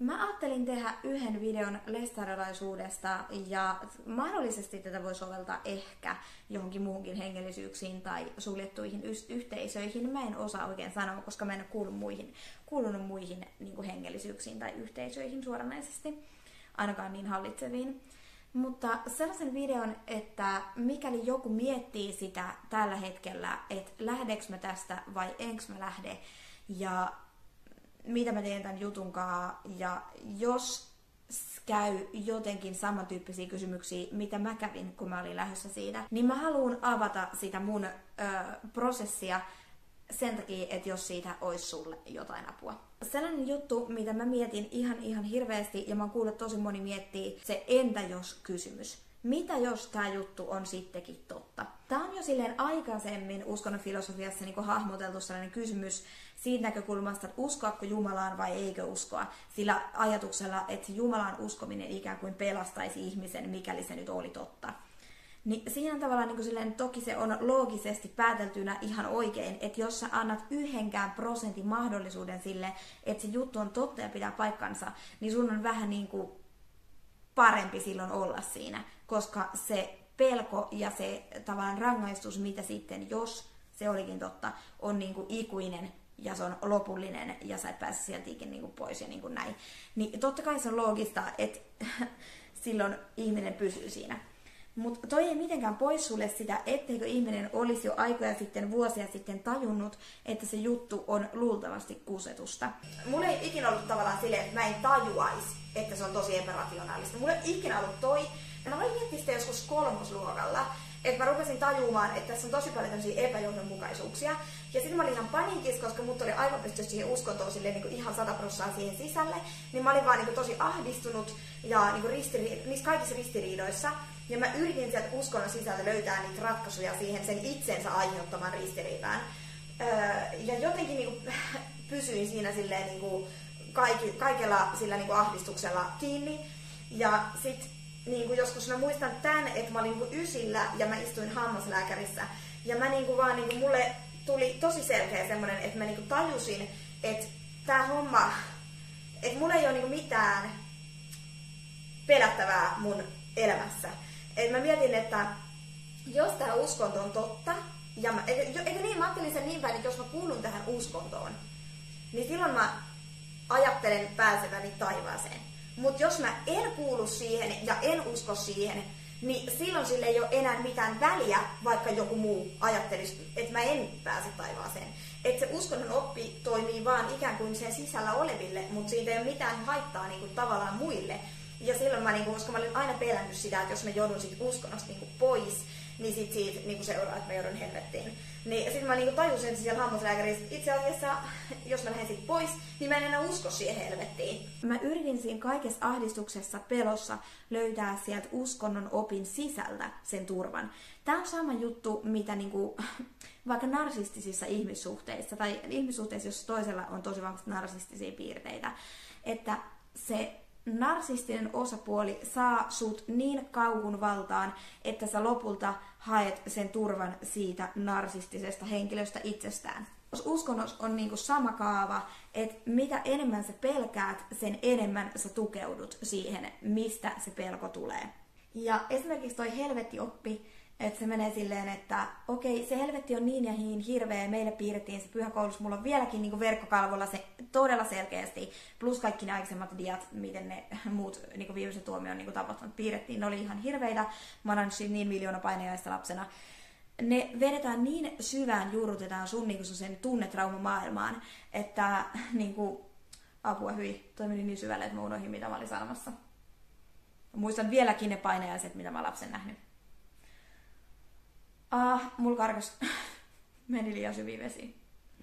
Mä ajattelin tehdä yhden videon lestadiolaisuudesta ja mahdollisesti tätä voi soveltaa ehkä johonkin muuhunkin hengellisyyksiin tai suljettuihin yhteisöihin. Mä en osaa oikein sanoa, koska mä en ole kuulunut muihin niin kuin hengellisyyksiin tai yhteisöihin suoranaisesti, ainakaan niin hallitseviin. Mutta sellaisen videon, että mikäli joku miettii sitä tällä hetkellä, että lähdekö mä tästä vai enkö mä lähde ja mitä mä teen tämän jutunkaan, ja jos käy jotenkin samantyyppisiä kysymyksiä, mitä mä kävin, kun mä olin lähdössä siitä, niin mä haluan avata sitä mun prosessia sen takia, että jos siitä olisi sulle jotain apua. Sellainen juttu, mitä mä mietin ihan hirveästi, ja mä oon kuullut, että tosi moni miettii, se entä jos kysymys. Mitä jos tämä juttu on sittenkin totta? Tämä on jo silleen aikaisemmin uskonnon filosofiassa niin hahmoteltu sellainen kysymys siitä näkökulmasta, että uskoako Jumalaan vai eikö uskoa. Sillä ajatuksella, että Jumalaan uskominen ikään kuin pelastaisi ihmisen, mikäli se nyt oli totta. Niin siinä on tavallaan niin kuin silleen, toki se on loogisesti pääteltynä ihan oikein, että jos sä annat 1% mahdollisuuden sille, että se juttu on totta ja pitää paikkansa, niin sun on vähän niin kuin parempi silloin olla siinä, koska se pelko ja se tavallaan rangaistus, mitä sitten, jos se olikin totta, on niin kuin ikuinen ja se on lopullinen ja sä et pääse sieltä ikinä niin kuin pois ja niin kuin näin. Niin totta kai se on loogista, että silloin ihminen pysyy siinä. Mutta toi ei mitenkään pois sulle sitä, etteikö ihminen olisi jo aikoja sitten, vuosia sitten tajunnut, että se juttu on luultavasti kusetusta. Mulla ei ikinä ollut tavallaan silleen, että mä en tajuaisi, että se on tosi epärationaalista. Mulla ei ikinä ollut toi. Ja mä olin miettinyt sitä joskus 3. luokalla, että mä rupesin tajumaan, että tässä on tosi paljon tämmöisiä epäjohdonmukaisuuksia. Ja sitten mä olin ihan paniikissa, koska mut oli aivan pystynyt siihen uskontoon silleen, niin kuin ihan 100% siihen sisälle. Niin mä olin vaan niin kuin tosi ahdistunut ja niin kuin niissä kaikissa ristiriidoissa. Ja mä yritin sieltä uskonnon sisältä löytää niitä ratkaisuja siihen sen itsensä aiheuttamaan ristiriitaan. Ja jotenkin niin kuin pysyin siinä silleen niin kuin kaikella sillä niin kuin ahdistuksella kiinni. Ja sit niin kuin joskus mä muistan tän, että mä olin niin kuin ysillä ja mä istuin hammaslääkärissä. Ja mä niin kuin vaan, niin kuin mulle tuli tosi selkeä semmonen, että mä niin kuin tajusin, että tää homma, että mulla ei ole niin kuin mitään pelättävää mun elämässä. Et mä mietin, että jos tää uskonto on totta, ja eikö niin, mä ajattelin sen niin päin, että jos mä kuulun tähän uskontoon, niin silloin mä ajattelen pääseväni taivaaseen. Mutta jos mä en kuulu siihen ja en usko siihen, niin silloin sille ei ole enää mitään väliä, vaikka joku muu ajattelisi, että mä en pääse taivaaseen. Että se uskonnon oppi toimii vaan ikään kuin sen sisällä oleville, mutta siitä ei ole mitään haittaa niin kuin tavallaan muille. Ja silloin mä, koska mä olin aina pelännyt sitä, että jos mä joudun siitä uskonnosta pois, niin sit siitä seuraa, että mä joudun helvettiin. Niin sitten mä tajusin siellä hammaslääkärissä, että itse asiassa, jos mä lähden siitä pois, niin mä en enää usko siihen helvettiin. Mä yritin siinä kaikessa ahdistuksessa, pelossa löytää sieltä uskonnon opin sisältä sen turvan. Tää on sama juttu, mitä vaikka narsistisissa ihmissuhteissa, tai ihmissuhteissa, jossa toisella on tosi vahvasti narsistisia piirteitä, että se narsistinen osapuoli saa sut niin kauhun valtaan, että sä lopulta haet sen turvan siitä narsistisesta henkilöstä itsestään. Uskonnossa on sama kaava, että mitä enemmän sä pelkäät, sen enemmän sä tukeudut siihen, mistä se pelko tulee. Ja esimerkiksi toi helvettioppi, että se menee silleen, että okei, se helvetti on niin ja niin hirveä, meille piirrettiin se pyhäkoulussa, mulla on vieläkin verkkokalvolla se todella selkeästi, plus kaikki ne aikaisemmat diat, miten ne muut viimeisen tuomion tapahtumat piirrettiin, ne oli ihan hirveitä, mä oon niin miljoona painajaista lapsena. Ne vedetään niin syvään, juurrutetaan sun sen tunnetraumamaailmaan, että apua hyi, toi meni niin syvälle, että mä unohdin, mitä mä olin sanomassa. Muistan vieläkin ne painajaiset, mitä mä oon lapsen nähnyt. Mulla karkas. Meni liian syviin vesiin.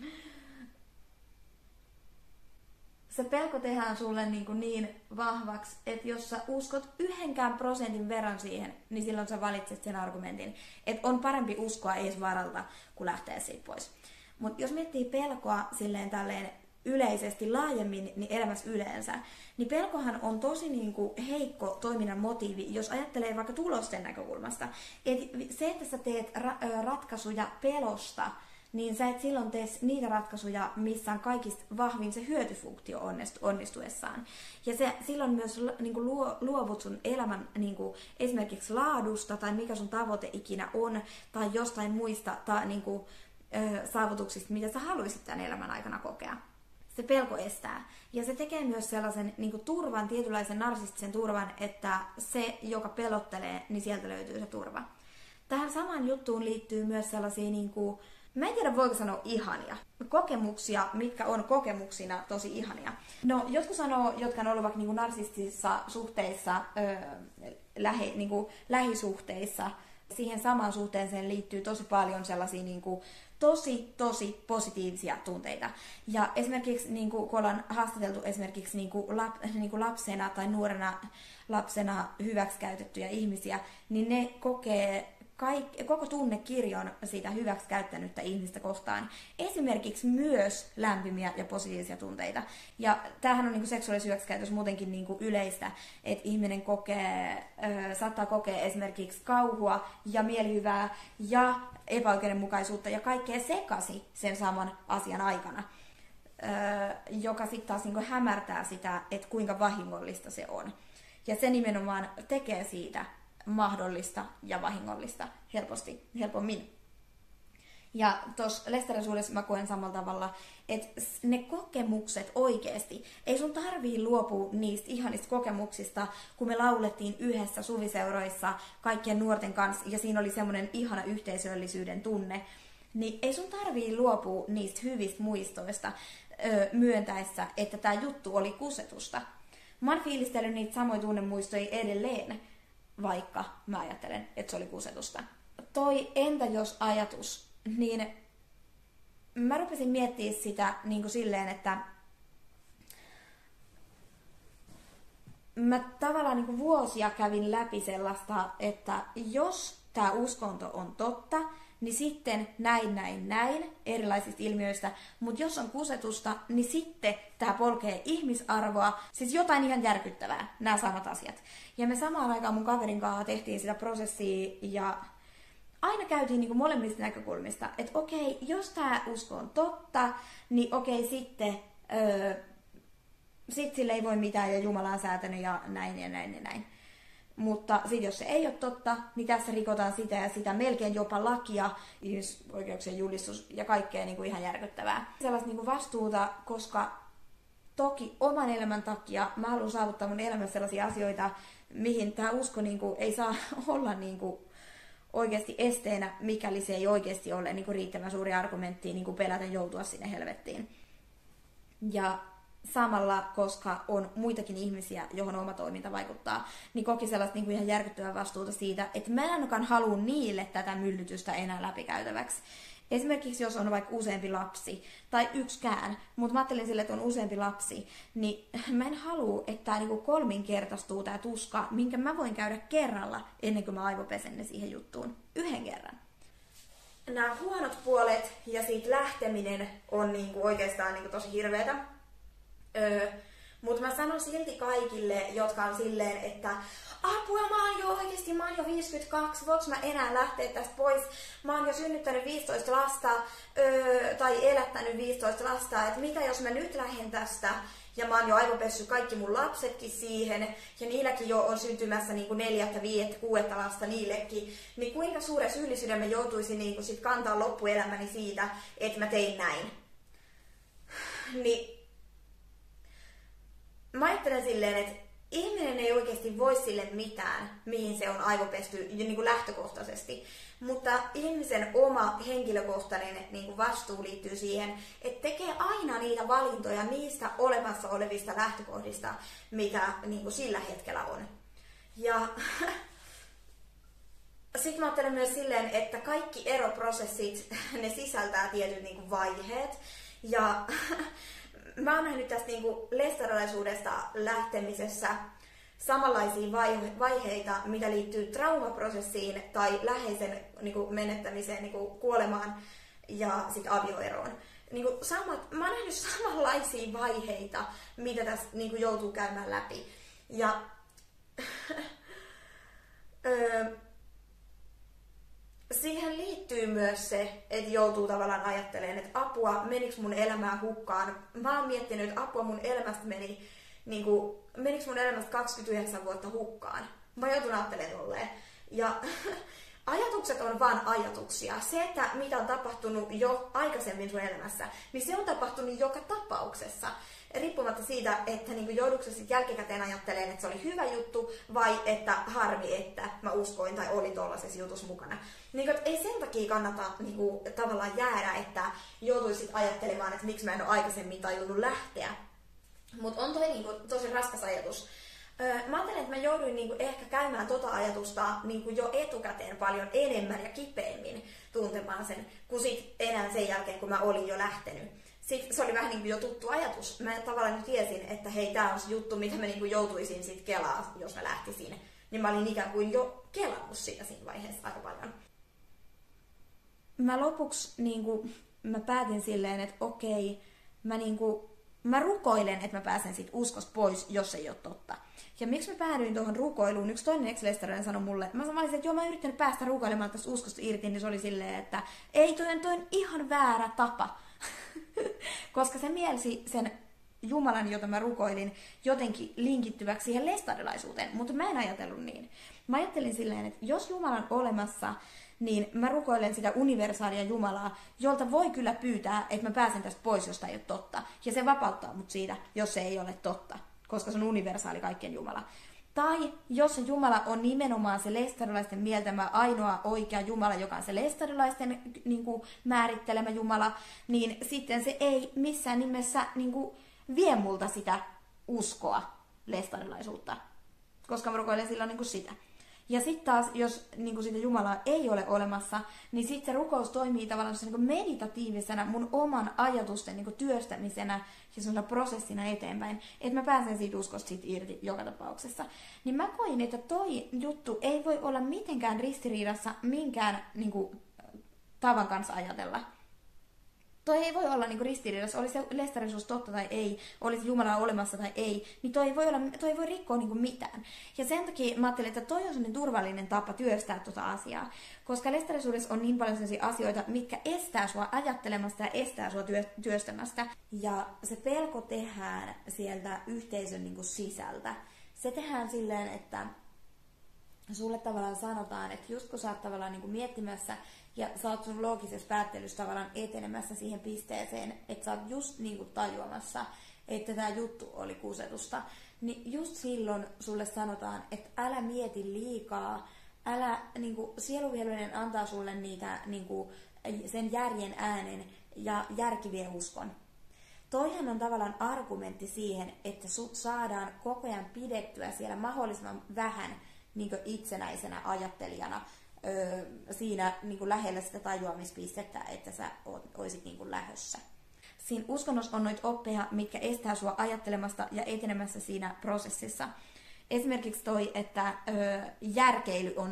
Se pelko tehdään sulle niin vahvaksi, että jos sä uskot 1% verran siihen, niin silloin sä valitset sen argumentin, että on parempi uskoa ees varalta, kuin lähteä siitä pois. Mutta jos miettii pelkoa silleen tälleen yleisesti laajemmin niin elämässä yleensä, niin pelkohan on tosi heikko toiminnan motiivi, jos ajattelee vaikka tulosten näkökulmasta. Et se, että sä teet ratkaisuja pelosta, niin sä et silloin tee niitä ratkaisuja, missä on kaikista vahvin se hyötyfunktio onnistuessaan. Ja se silloin myös niin kuin luovut sun elämän niin kuin esimerkiksi laadusta tai mikä sun tavoite ikinä on, tai jostain muista niin kuin, saavutuksista, mitä sä haluaisit tämän elämän aikana kokea. Se pelko estää. Ja se tekee myös sellaisen niin kuin turvan, tietynlaisen narsistisen turvan, että se, joka pelottelee, niin sieltä löytyy se turva. Tähän samaan juttuun liittyy myös sellaisia, niin kuin, mä en tiedä voiko sanoa ihania, kokemuksia, mitkä on kokemuksina tosi ihania. No, jotkut sanoo, jotka on ollut vaikka niin kuin narsistisissa suhteissa, niin kuin lähisuhteissa, siihen samaan suhteeseen liittyy tosi paljon sellaisia niin kuin, tosi positiivisia tunteita. Ja esimerkiksi niin kuin, kun ollaan haastateltu esimerkiksi niin kuin lapsena tai nuorena lapsena hyväksikäytettyjä ihmisiä, niin ne kokee koko tunnekirjon siitä hyväksikäyttänyttä ihmistä kohtaan. Esimerkiksi myös lämpimiä ja positiivisia tunteita. Ja tämähän on niin kuin seksuaalisuus hyväksikäytössä muutenkin niin kuin yleistä, että ihminen saattaa kokea esimerkiksi kauhua ja mielihyvää ja epäoikeudenmukaisuutta ja kaikkea sekaisin sen saman asian aikana, joka sitten taas niin kuin hämärtää sitä, että kuinka vahingollista se on. Ja se nimenomaan tekee siitä mahdollista ja vahingollista helpommin. Ja tuossa lestariasuudessa mä koen samalla tavalla, että ne kokemukset oikeasti, ei sun tarvii luopua niistä ihanista kokemuksista, kun me laulettiin yhdessä suviseuroissa kaikkien nuorten kanssa, ja siinä oli semmoinen ihana yhteisöllisyyden tunne, niin ei sun tarvii luopua niistä hyvistä muistoista myöntäessä, että tämä juttu oli kusetusta. Mä oon fiilistellyt niitä samoja tunnemuistoja edelleen, vaikka mä ajattelen, että se oli kusetusta. Toi entä jos ajatus, niin mä rupesin miettimään sitä niin kuin silleen, että mä tavallaan niin kuin vuosia kävin läpi sellaista, että jos tää uskonto on totta, niin sitten näin erilaisista ilmiöistä, mutta jos on kusetusta, niin sitten tää polkee ihmisarvoa, siis jotain ihan järkyttävää, nämä samat asiat. Ja me samaan aikaan mun kaverin kanssa tehtiin sitä prosessia ja aina käytiin niinku molemmista näkökulmista, että okei, jos tää usko on totta, niin okei, sitten sille ei voi mitään ja Jumala on säätänyt ja näin. Mutta sitten jos se ei ole totta, niin tässä rikotaan sitä ja sitä, melkein jopa lakia, ihmisoikeuksien julistus ja kaikkea niin kuin ihan järkyttävää. Sellaista niin kuin vastuuta, koska toki oman elämän takia mä haluan saavuttaa mun elämässä sellaisia asioita, mihin tämä usko niin kuin ei saa olla niin kuin oikeasti esteenä, mikäli se ei oikeasti ole niin kuin riittävän suuri argumentti niin kuin pelätä joutua sinne helvettiin. Ja samalla, koska on muitakin ihmisiä, johon oma toiminta vaikuttaa, niin koki sellaista niin kuin ihan järkyttävää vastuuta siitä, että mä en ainakaan halua niille tätä myllytystä enää läpikäytäväksi. Esimerkiksi jos on vaikka useampi lapsi, tai yksikään, mutta mä ajattelin sille, että on useampi lapsi, niin mä en halua, että tämä niin kuin kolminkertaistuu tämä tuska, minkä mä voin käydä kerralla, ennen kuin mä aivopesen ne siihen juttuun. Yhden kerran. Nämä huonot puolet ja siitä lähteminen on niin kuin oikeastaan niin kuin tosi hirveätä. Mutta mä sanon silti kaikille, jotka on silleen, että apua, mä oon jo 52, voinko mä enää lähteä tästä pois? Mä oon jo synnyttänyt 15 lasta, tai elättänyt 15 lasta, että mitä jos mä nyt lähden tästä? Ja mä oon jo aivopessyt kaikki mun lapsetkin siihen, ja niilläkin jo on syntymässä niinku 4., 5., 6. lasta niillekin. Niin kuinka suuren syyllisyyden mä joutuisin niinku sit kantaa loppuelämäni siitä, että mä tein näin? Niin mä ajattelen silleen, että ihminen ei oikeasti voi sille mitään, mihin se on aivopesty niin kuin lähtökohtaisesti. Mutta ihmisen oma henkilökohtainen niin kuin vastuu liittyy siihen, että tekee aina niitä valintoja niistä olemassa olevista lähtökohdista, mitä niin kuin sillä hetkellä on. Ja sitten mä ajattelen myös silleen, että kaikki eroprosessit, ne sisältää tietyt niin kuin vaiheet. Ja mä oon nähnyt tästä niinku lestarilaisuudesta lähtemisessä samanlaisia vaiheita, mitä liittyy traumaprosessiin tai läheisen niinku menettämiseen, niinku kuolemaan ja sitten avioeroon. Niinku mä oon nähnyt samanlaisia vaiheita, mitä tässä niinku joutuu käymään läpi. Ja siihen liittyy myös se, että joutuu tavallaan ajattelemaan, että apua, menikö mun elämää hukkaan. Mä oon miettinyt, että apua mun elämästä menikö mun elämästä 29 vuotta hukkaan. Mä joutun ajattelemaan tolleen. Ja ajatukset on vaan ajatuksia. Se, että mitä on tapahtunut jo aikaisemmin sun elämässä, niin se on tapahtunut joka tapauksessa. Riippumatta siitä, että joudutko sitten jälkikäteen ajattelemaan, että se oli hyvä juttu, vai että harmi, että mä uskoin tai olin tuollaisessa jutussa mukana. Ei sen takia kannata tavallaan jäädä, että joutuisit ajattelemaan, että miksi mä en ole aikaisemmin tajunnut lähteä. Mutta on toi tosi raskas ajatus. Mä ajattelen, että mä jouduin ehkä käymään tota ajatusta jo etukäteen paljon enemmän ja kipeämmin tuntemaan sen, kuin sit enää sen jälkeen, kun mä olin jo lähtenyt. Sitten se oli vähän jo tuttu ajatus. Mä tavallaan nyt tiesin, että hei, tää on se juttu, mitä mä joutuisin sit kelaa, jos mä lähtisin. Niin mä olin ikään kuin jo kelannut sitä siinä vaiheessa aika paljon. Mä lopuksi mä päätin silleen, että okei, mä rukoilen, että mä pääsen siitä uskosta pois, jos ei ole totta. Ja miksi mä päädyin tuohon rukoiluun? Yksi toinen ex-lestarilainen sanoi mulle, mä olisin, että joo, mä oon yrittänyt päästä rukoilemaan tästä uskosta irti, niin se oli silleen, että ei, toi on ihan väärä tapa. Koska se mielsi sen Jumalan, jota mä rukoilin, jotenkin linkittyväksi siihen lestarilaisuuteen, mutta mä en ajatellut niin. Mä ajattelin silleen, että jos Jumala on olemassa, niin mä rukoilen sitä universaalia Jumalaa, jolta voi kyllä pyytää, että mä pääsen tästä pois, jos ei ole totta. Ja se vapauttaa mut siitä, jos se ei ole totta, koska se on universaali kaikkien Jumala. Tai jos se Jumala on nimenomaan se lestarilaisten mieltämä ainoa oikea Jumala, joka on se lestarilaisten määrittelemä Jumala, niin sitten se ei missään nimessä vie multa sitä uskoa lestarilaisuutta, koska mä rukoilen silloin sitä. Ja sitten taas, jos sitä Jumalaa ei ole olemassa, niin sitten se rukous toimii tavallaan meditatiivisena mun oman ajatusten työstämisenä ja sellaisena prosessina eteenpäin, että mä pääsen siitä uskosta irti joka tapauksessa. Niin mä koin, että toi juttu ei voi olla mitenkään ristiriidassa minkään tavan kanssa ajatella. Toi ei voi olla ristiriidassa, oli se lestariisuus totta tai ei, olisi Jumala olemassa tai ei, niin toi ei voi rikkoa mitään. Ja sen takia mä ajattelin, että toi on sellainen turvallinen tapa työstää tuota asiaa, koska lestariisuudessa on niin paljon sellaisia asioita, mitkä estää sua ajattelemasta ja estää sua työstämästä. Ja se pelko tehdään sieltä yhteisön sisältä. Se tehdään silleen, että sulle tavallaan sanotaan, että just kun sä oot tavallaan miettimässä ja sä oot sun loogisessa päättelyssä tavallaan etenemässä siihen pisteeseen, että sä oot just tajuamassa, että tää juttu oli kusetusta, niin just silloin sulle sanotaan, että älä mieti liikaa, älä, sieluvihollinen antaa sulle niitä, sen järjen äänen ja järki vie uskon. Toihan on tavallaan argumentti siihen, että sut saadaan koko ajan pidettyä siellä mahdollisimman vähän itsenäisenä ajattelijana siinä lähellä sitä tajuamispistettä, että sä oisit lähössä. Siinä uskonnossa on noita oppeja, mitkä estää sua ajattelemasta ja etenemässä siinä prosessissa. Esimerkiksi toi, että järkeily on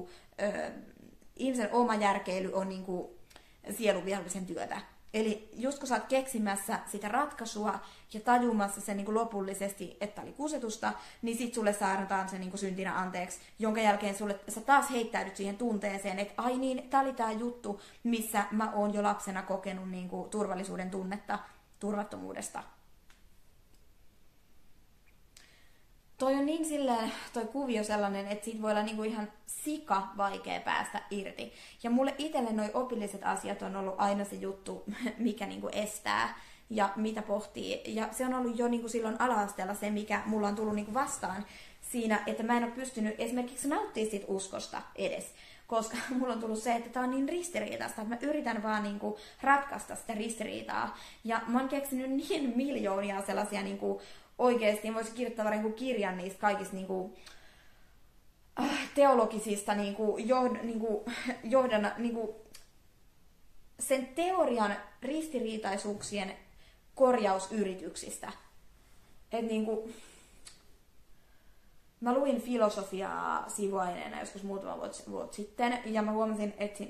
ihmisen oma järkeily on sieluvihollisen työtä. Eli just kun sä oot keksimässä sitä ratkaisua ja tajumassa sen lopullisesti, että oli kusetusta, niin sit sulle saadaan se syntinä anteeksi, jonka jälkeen sä taas heittäydyt siihen tunteeseen, että ai niin, tää oli tää juttu, missä mä oon jo lapsena kokenut turvallisuuden tunnetta turvattomuudesta. Toi on niin silleen, toi kuvio sellainen, että siitä voi olla ihan sika vaikea päästä irti. Ja mulle itselle noi opilliset asiat on ollut aina se juttu, mikä estää ja mitä pohtii. Ja se on ollut jo silloin ala-asteella se, mikä mulla on tullut vastaan siinä, että mä en ole pystynyt esimerkiksi nauttimaan siitä uskosta edes. Koska mulla on tullut se, että tää on niin ristiriitaista, että mä yritän vaan ratkaista sitä ristiriitaa. Ja mä oon keksinyt niin miljoonia sellaisia oikeesti voisi kirjoittaa kirjan niistä kaikista teologisista sen teorian ristiriitaisuuksien korjausyrityksistä. Et mä luin filosofiaa sivuaineena joskus muutama vuotta sitten, ja mä huomasin, että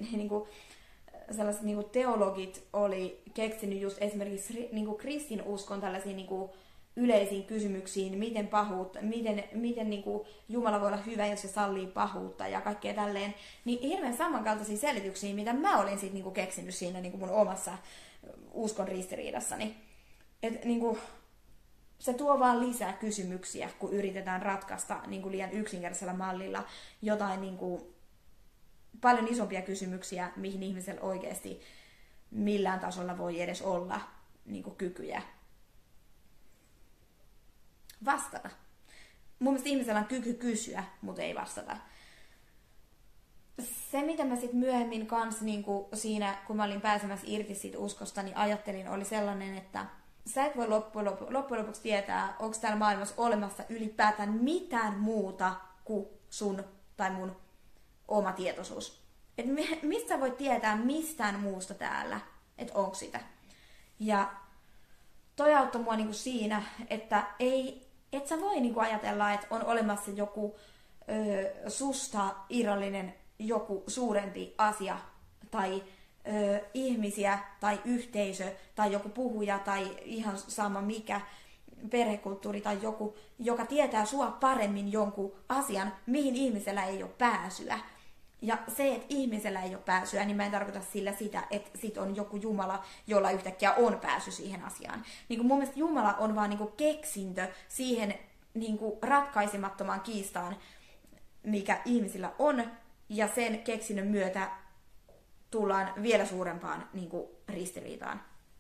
sellaiset teologit oli keksinyt just esimerkiksi kristinuskon tällaisia yleisiin kysymyksiin, miten miten niin kuin Jumala voi olla hyvä, jos se sallii pahuutta ja kaikkea tälleen, niin hirveän samankaltaisia selityksiä, mitä mä olin sitten niin kuin keksinyt siinä niin kuin mun omassa uskon ristiriidassani. Et niin kuin, se tuo vaan lisää kysymyksiä, kun yritetään ratkaista niin kuin liian yksinkertaisella mallilla jotain niin kuin paljon isompia kysymyksiä, mihin ihmisellä oikeasti millään tasolla voi edes olla niin kuin kykyjä vastata. Mun mielestä ihmisellä on kyky kysyä, mutta ei vastata. Se, mitä mä sitten myöhemmin kanssa niin kuin siinä, kun mä olin pääsemässä irti siitä uskosta, niin ajattelin, oli sellainen, että sä et voi loppujen lopuksi tietää, onko täällä maailmassa olemassa ylipäätään mitään muuta kuin sun tai mun oma tietoisuus. Et mistä sä voit tietää mistään muusta täällä, että onko sitä. Ja toi auttoi mua niinku siinä, että et sä voi niinku ajatella, että on olemassa joku susta irrallinen joku suurempi asia tai ihmisiä tai yhteisö tai joku puhuja tai ihan sama mikä perhekulttuuri tai joku, joka tietää sua paremmin jonkun asian, mihin ihmisellä ei ole pääsyä. Ja se, että ihmisellä ei ole pääsyä, niin mä en tarkoita sillä sitä, että sit on joku Jumala, jolla yhtäkkiä on pääsy siihen asiaan. Niin kuin mun mielestä Jumala on vaan niin kuin keksintö siihen niin kuin ratkaisemattomaan kiistaan, mikä ihmisillä on, ja sen keksinnön myötä tullaan vielä suurempaan niin kuin ristiriitaan.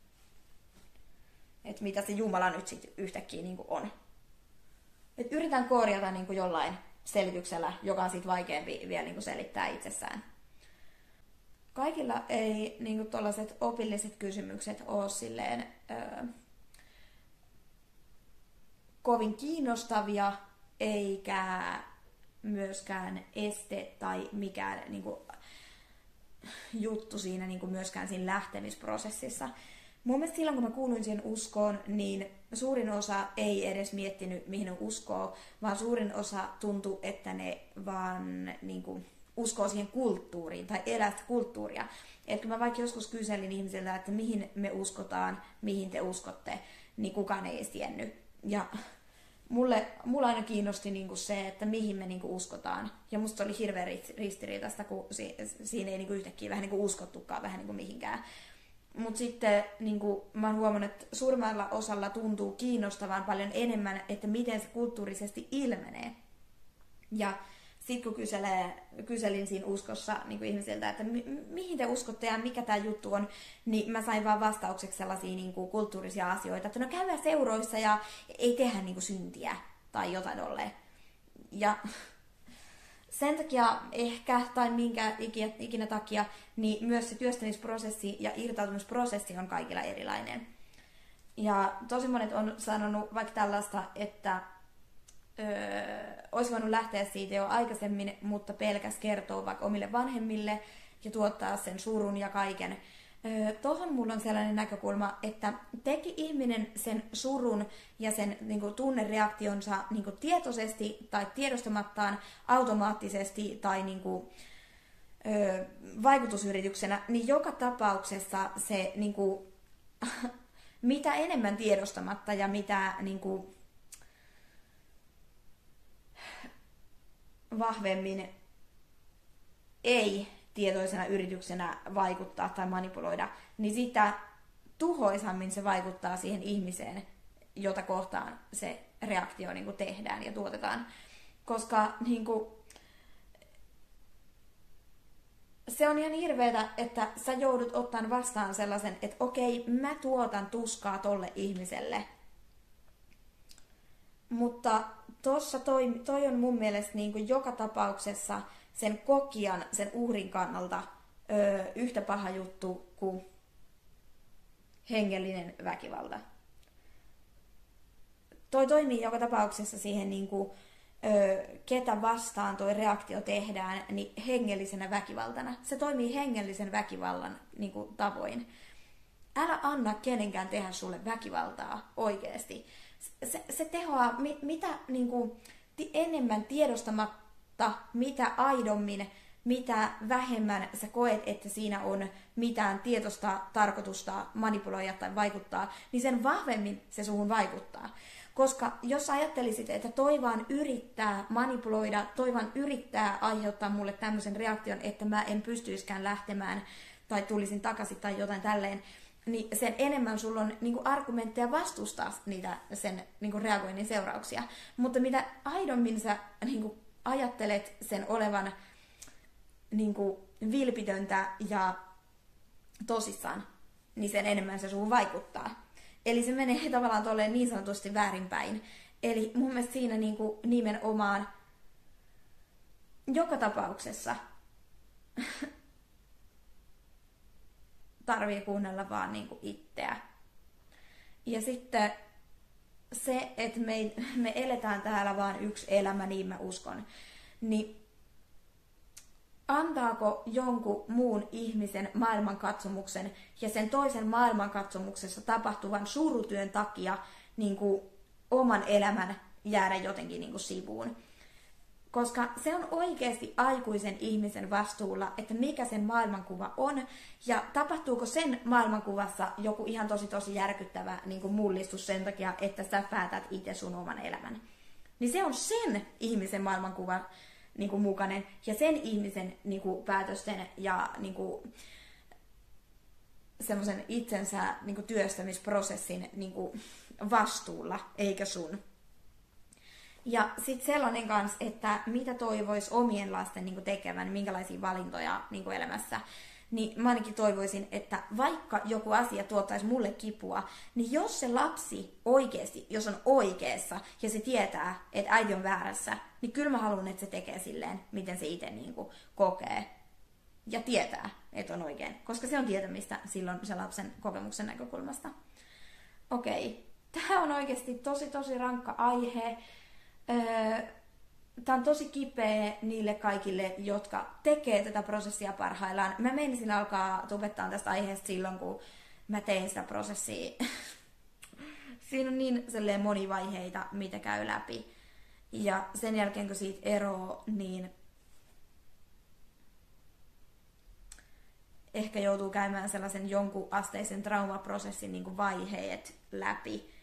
Että mitä se Jumala nyt sitten yhtäkkiä niin kuin on. Et yritän korjata niin kuin jollain selityksellä, joka on sitten vaikeampi vielä niin kuin selittää itsessään. Kaikilla ei niin kuin tollaiset opilliset kysymykset ole silleen kovin kiinnostavia, eikä myöskään este tai mikään niin kuin juttu siinä niin kuin myöskään siinä lähtemisprosessissa. Mun mielestä silloin, kun mä kuuluin siihen uskoon, niin suurin osa ei edes miettinyt, mihin ne uskoo, vaan suurin osa tuntui, että ne vaan niin kuin uskoo siihen kulttuuriin tai elää sitä kulttuuria. Että kun mä vaikka joskus kyselin ihmisiltä, että mihin me uskotaan, mihin te uskotte, niin kukaan ei edes tiennyt. Ja mulla aina kiinnosti niinku se, että mihin me niinku uskotaan. Ja musta se oli hirveän ristiriitaista, kun siinä ei niinku yhtäkkiä vähän niinku uskottukaan vähän niinku mihinkään. Mutta sitten niinku, mä oon huomannut, että suurimmalla osalla tuntuu kiinnostavan paljon enemmän, että miten se kulttuurisesti ilmenee. Ja sitten kun kyselin siinä uskossa niin ihmisiltä, että mihin te uskotte ja mikä tämä juttu on, niin mä sain vaan vastaukseksi sellaisia niin kuin kulttuurisia asioita, että no käydään seuroissa ja ei tehdä niin kuin syntiä tai jotain tolleen. Ja sen takia ehkä, tai minkä ikinä takia, niin myös se työstämisprosessi ja irtautumisprosessi on kaikilla erilainen. Ja tosi monet on sanonut vaikka tällaista, että olisi voinut lähteä siitä jo aikaisemmin, mutta pelkäs kertoo vaikka omille vanhemmille ja tuottaa sen surun ja kaiken. Tuohon mulla on sellainen näkökulma, että teki ihminen sen surun ja sen niin kuin, tunnereaktionsa niin kuin, tietoisesti tai tiedostamattaan, automaattisesti tai niin kuin, vaikutusyrityksenä, niin joka tapauksessa se niin kuin, mitä enemmän tiedostamatta ja mitä niin kuin, vahvemmin ei tietoisena yrityksenä vaikuttaa tai manipuloida, niin sitä tuhoisammin se vaikuttaa siihen ihmiseen, jota kohtaan se reaktio niin kuin tehdään ja tuotetaan. Koska niin kuin, se on ihan hirveetä, että sä joudut ottamaan vastaan sellaisen, että okei, mä tuotan tuskaa tolle ihmiselle. Mutta tossa toi on mun mielestä niin kuin joka tapauksessa sen kokijan, sen uhrin kannalta yhtä paha juttu kuin hengellinen väkivalta. Toi toimii joka tapauksessa siihen, niin kuin, ketä vastaan toi reaktio tehdään, niin hengellisenä väkivaltana. Se toimii hengellisen väkivallan niin kuin, tavoin. Älä anna kenenkään tehdä sulle väkivaltaa oikeasti. Se tehoaa mitä niin kuin, enemmän tiedostamatta, mitä aidommin, mitä vähemmän sä koet, että siinä on mitään tietoista tarkoitusta manipuloida tai vaikuttaa, niin sen vahvemmin se suhun vaikuttaa. Koska jos ajattelisit, että toi vaan yrittää manipuloida, toi vaan yrittää aiheuttaa mulle tämmöisen reaktion, että mä en pystyiskään lähtemään tai tulisin takaisin tai jotain tälleen, niin sen enemmän sulla on niinku argumentteja vastustaa niitä sen niinku reagoinnin seurauksia. Mutta mitä aidommin sä niinku ajattelet sen olevan niinku vilpitöntä ja tosissaan, niin sen enemmän se suhun vaikuttaa. Eli se menee tavallaan tolleen niin sanotusti väärinpäin. Eli mun mielestä siinä niinku nimenomaan joka tapauksessa tarvii kuunnella vaan niinku itseä. Ja sitten se, että me eletään täällä vaan yksi elämä, niin mä uskon, niin antaako jonkun muun ihmisen maailmankatsomuksen ja sen toisen maailmankatsomuksessa tapahtuvan surutyön takia niin kuin oman elämän jäädä jotenkin niin kuin sivuun? Koska se on oikeasti aikuisen ihmisen vastuulla, että mikä sen maailmankuva on, ja tapahtuuko sen maailmankuvassa joku ihan tosi järkyttävä niin kuin mullistus sen takia, että sä päätät itse sun oman elämän. Niin se on sen ihmisen maailmankuvan niin kuin mukainen, ja sen ihmisen niin kuin päätösten ja niin kuin semmoisen itsensä niin kuin työstämisprosessin niin kuin vastuulla, eikä sun. Ja sitten sellainen kanssa, että mitä toivoisi omien lasten niin kuin tekevän, minkälaisia valintoja niin kuin elämässä, niin mä ainakin toivoisin, että vaikka joku asia tuottaisi mulle kipua, niin jos se lapsi oikeasti, jos on oikeassa ja se tietää, että äiti on väärässä, niin kyllä mä haluan, että se tekee silleen, miten se itse niin kuin kokee ja tietää, että on oikein, koska se on tietämistä silloin se lapsen kokemuksen näkökulmasta. Okei, tämä on oikeasti tosi rankka aihe. Tämä on tosi kipeä niille kaikille, jotka tekee tätä prosessia parhaillaan. Mä meinasin alkaa tubettaa tästä aiheesta silloin, kun mä tein sitä prosessia. Siinä on niin monia vaiheita, mitä käy läpi. Ja sen jälkeen, kun siitä eroo, niin ehkä joutuu käymään sellaisen jonkun asteisen traumaprosessin niin kuin vaiheet läpi.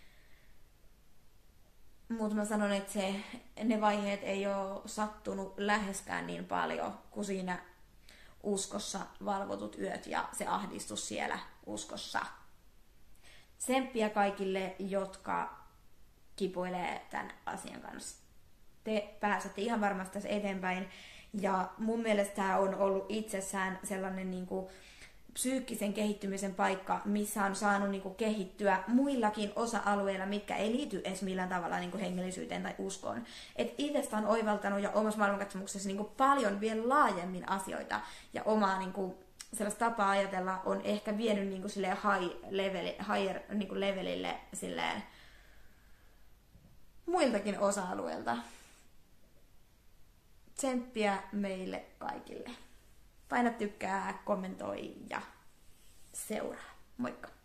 Mutta mä sanon, että ne vaiheet ei ole sattunut läheskään niin paljon kuin siinä uskossa valvotut yöt ja se ahdistus siellä uskossa. Tsemppiä kaikille, jotka kipuilee tämän asian kanssa. Te pääsette ihan varmasti tässä eteenpäin. Ja mun mielestä tämä on ollut itsessään sellainen niinku psyykkisen kehittymisen paikka, missä on saanut niinku kehittyä muillakin osa-alueilla, mitkä ei liity edes millään tavalla niinku hengellisyyteen tai uskoon. Et itsestä on oivaltanut ja omassa maailmankatsomuksessa niinku paljon vielä laajemmin asioita ja omaa niinku sellaista tapaa ajatella on ehkä vienyt niinku higher niinku levelille silleen muiltakin osa-alueilta. Tsemppiä meille kaikille. Paina tykkää, kommentoi ja seuraa. Moikka!